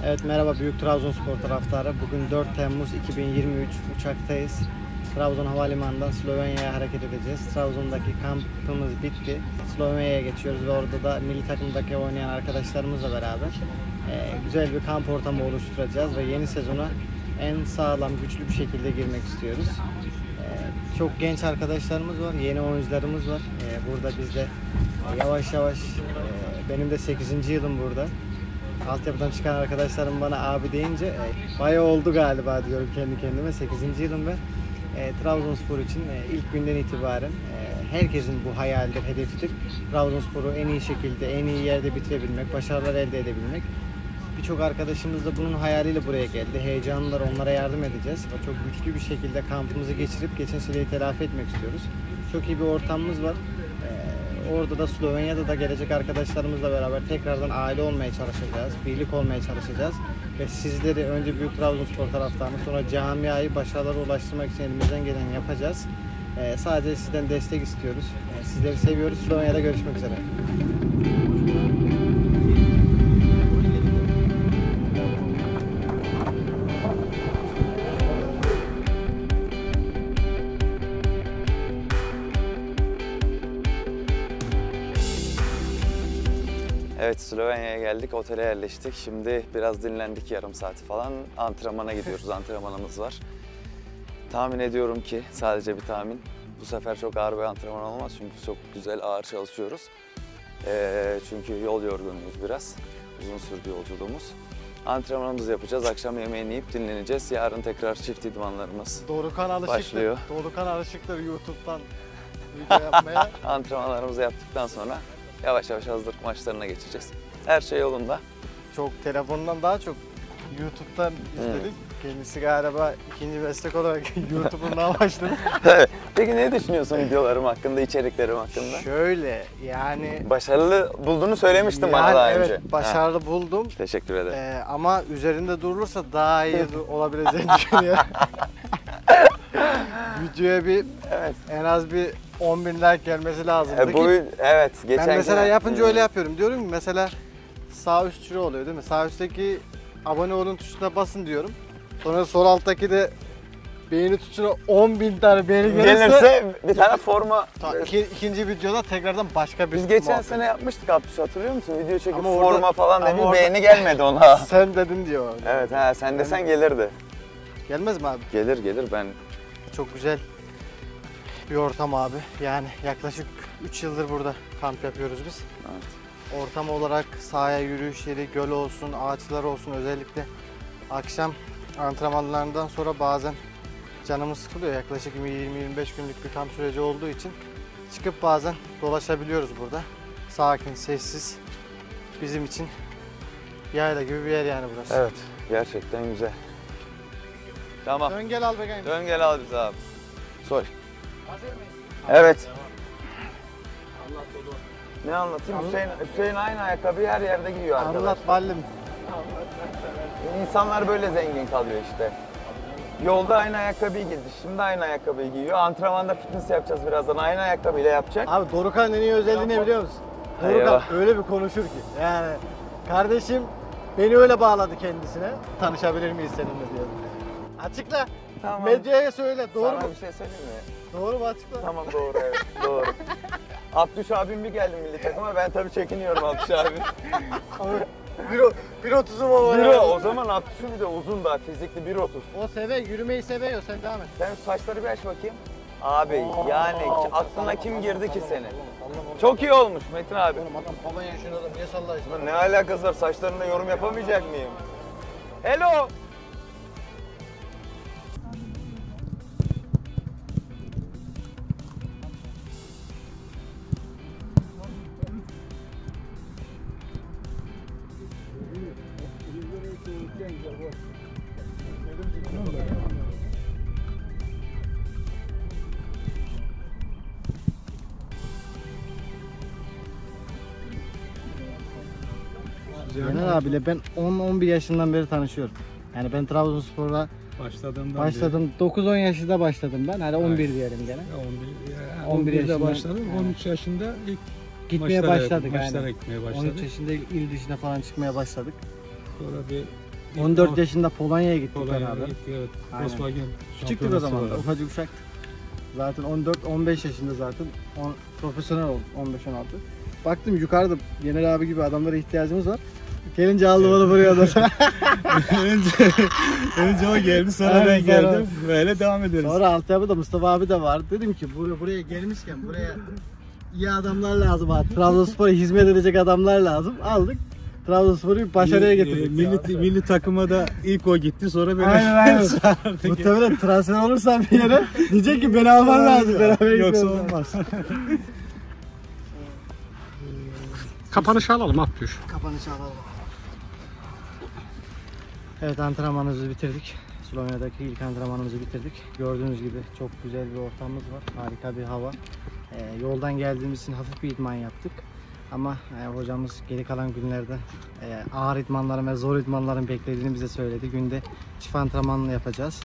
Evet, merhaba Büyük Trabzonspor taraftarı. Bugün 4 Temmuz 2023 uçaktayız. Trabzon Havalimanı'ndan Slovenya'ya hareket edeceğiz. Trabzon'daki kampımız bitti. Slovenya'ya geçiyoruz ve orada da milli takımdaki oynayan arkadaşlarımızla beraber güzel bir kamp ortamı oluşturacağız ve yeni sezona en sağlam, güçlü bir şekilde girmek istiyoruz. Çok genç arkadaşlarımız var, yeni oyuncularımız var. Burada biz de yavaş yavaş, benim de 8. yılım burada. Altyapıdan çıkan arkadaşlarım bana abi deyince bayağı oldu galiba diyorum kendi kendime. 8. yılım ve Trabzonspor için ilk günden itibaren herkesin bu hayalidir, hedefidir. Trabzonspor'u en iyi şekilde, en iyi yerde bitirebilmek, başarılar elde edebilmek. Birçok arkadaşımız da bunun hayaliyle buraya geldi. Heyecanlılar, onlara yardım edeceğiz. Çok güçlü bir şekilde kampımızı geçirip geçen seneyi telafi etmek istiyoruz. Çok iyi bir ortamımız var. Orada da Slovenya'da da gelecek arkadaşlarımızla beraber tekrardan aile olmaya çalışacağız, birlik olmaya çalışacağız. Ve sizleri önce Büyük Trabzonspor taraftarını, sonra camiayı başarılara ulaştırmak için elimizden geleni yapacağız. Sadece sizden destek istiyoruz. Sizleri seviyoruz. Slovenya'da görüşmek üzere. Evet, Slovenya'ya geldik, otele yerleştik. Şimdi biraz dinlendik, yarım saat falan. Antrenmana gidiyoruz, antrenmanımız var. Tahmin ediyorum ki, sadece bir tahmin, bu sefer çok ağır bir antrenman olmaz çünkü çok güzel, ağır çalışıyoruz. Çünkü yol yorgunuyuz biraz, uzun sürdü yolculuğumuz. Antrenmanımızı yapacağız, akşam yemeğini yiyip dinleneceğiz. Yarın tekrar çift idmanlarımız başlıyor. Dorukhan alışıktır YouTube'dan video yapmaya. Antrenmanlarımızı yaptıktan sonra yavaş yavaş hazırlık maçlarına geçeceğiz. Her şey yolunda. Çok telefondan daha çok YouTube'dan izledik. Kendisi galiba ikinci meslek olarak YouTube'undan başladı. Peki ne düşünüyorsun videolarım hakkında, içeriklerim hakkında? Şöyle yani... Başarılı bulduğunu söylemiştin bana daha önce. Evet, başarılı buldum. Teşekkür ederim. Ama üzerinde durulursa daha iyi olabileceğini düşünüyorum. Videoya bir en az bir 10.000 like gelmesi lazımdı evet, geçen ben mesela yapınca öyle yapıyorum. Diyorum ki mesela sağ üst şuraya oluyor değil mi? Sağ üstteki abone olun tuşuna basın diyorum. Sonra sol alttaki de beğeni tuşuna 10.000 tane beğeni gelirse bir tane forma. İkinci videoda tekrardan başka bir Biz geçen sene yapmıştık Abdüş, hatırlıyor musun? Video çekip forma falan dedi, beğeni gelmedi ona. Sen dedin diyor. Evet, sen desen gelirdi. Gelmez mi abi? Gelir ben. Çok güzel bir ortam abi. Yani yaklaşık 3 yıldır burada kamp yapıyoruz biz. Evet. Ortam olarak sahaya yürüyüş yeri, göl olsun, ağaçlar olsun, özellikle akşam antrenmanlarından sonra bazen canımız sıkılıyor. Yaklaşık 20-25 günlük bir kamp süreci olduğu için çıkıp bazen dolaşabiliyoruz burada. Sakin, sessiz. Bizim için yayla gibi bir yer yani burası. Evet, gerçekten güzel. Tamam. Dön gel al bakayım. Dön gel al bizi abi. Sor. Evet. Ne anlatayım? Hüseyin aynı ayakkabıyı her yerde giyiyor arkadaşlar. Anlat ballim. İnsanlar böyle zengin kalıyor işte. Yolda aynı ayakkabıyı giydi, şimdi aynı ayakkabıyı giyiyor. Antrenmanda fitness yapacağız birazdan, aynı ayakkabıyla yapacak. Abi Dorukhan'ın en iyi özelliği ne biliyor musun? Dorukhan öyle bir konuşur ki. Yani kardeşim beni öyle bağladı kendisine. Tanışabilir miyiz seninle diyor. Açıkla. Tamam. Medyaya söyle. Doğru mu? Sana bir şey söyleyeyim mi? Doğru mu, açıkla? Tamam, doğru, evet, doğru. Abdüş abim bir geldi milli takıma, ben tabii çekiniyorum Abdüş abi. 1.30'um o var. O zaman Abdüş'ün bir de uzun da, fizikli 1.30. O seviyor, yürümeyi seviyor, sen devam et. Sen saçları bir aç bakayım. Abi yani aklına kim girdi ki senin? Çok iyi olmuş Metin abi. Oğlum adam baban yaşında adam niye sallayısın? Ne alakası var, saçlarında yorum yapamayacak mıyım? Hello! Yener abiyle ben 10-11 yaşından beri tanışıyorum. Yani ben Trabzonspor'la başladım. 9-10 yaşında başladım ben. Hadi 11 diyelim gene. 11 yaşında başladım. 13 yaşında ilk gitmeye başladık. Maçlara gitmeye başladık. 13 yaşında il dışına falan çıkmaya başladık. Sonra bir 14 yaşında Polonya'ya gittik Polonya'ya beraber. gitti, evet. Aynen. Volkswagen Küçüktük o zaman da, şampiyonası var. ufacık uşaktık. Zaten 14-15 yaşında zaten profesyonel olduk, 15-16. Baktım yukarıda Yener abi gibi adamlara ihtiyacımız var. Gelince aldı bana buraya da. Önce o geldi, sonra Aynen, ben sonra- geldim. Böyle devam ederiz. Sonra altyapıda Mustafa abi de vardı. Dedim ki buraya gelmişken buraya iyi adamlar lazım abi. Trabzonspor'a hizmet edecek adamlar lazım. Aldık. Trabzonspor'u bir başarıya getirdik. Milli takıma da ilk o gitti, sonra beni Aynen. çağırdı. Muhtemelen transfer olursam bir yere diyecek ki beni alman lazım. Beraber Yoksa gidiyoruz. olmaz. Kapanışı alalım Abdüş. Kapanışı alalım. Evet, antrenmanımızı bitirdik. Slovenya'daki ilk antrenmanımızı bitirdik. Gördüğünüz gibi çok güzel bir ortamımız var. Harika bir hava. Yoldan geldiğimiz için hafif bir idman yaptık. Ama hocamız geri kalan günlerde ağır idmanların ve zor idmanların beklediğini bize söyledi. Günde çift antrenmanla yapacağız.